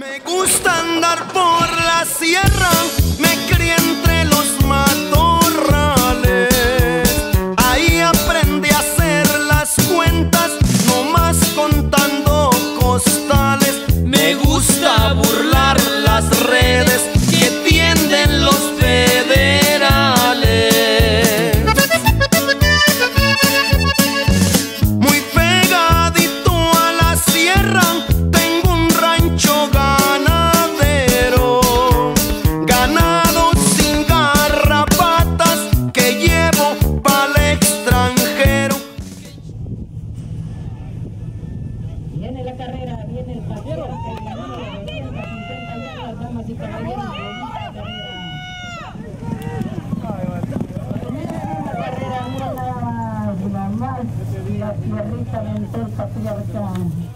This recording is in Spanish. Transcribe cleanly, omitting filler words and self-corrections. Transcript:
Me gusta andar por la sierra, me crié entre los matorrales. Ahí aprendí a hacer las cuentas, no más contando costales. Me gusta burlar las redes que tienden los federales. Muy pegadito a la sierra tengo un rancho ganadero, ganado sin garrapatas que llevo pa'l extranjero. Viene la carrera, viene el paseo, el ganado de 250 yardas, damas y caballeros, bonita carrera. Una carrera, mira nada más, la tierrita de Entorta Piarca.